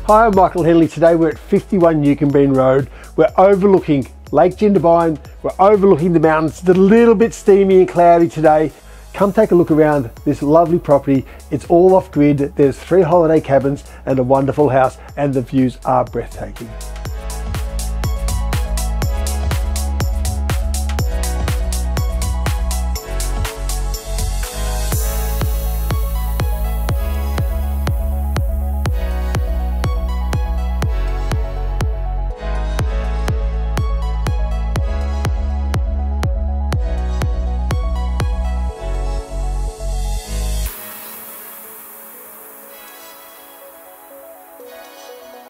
Hi, I'm Michael Henley. Today we're at 51 Jindabyne Road. We're overlooking Lake Jindabyne. We're overlooking the mountains. It's a little bit steamy and cloudy today. Come take a look around this lovely property. It's all off grid. There's 3 holiday cabins and a wonderful house, and the views are breathtaking.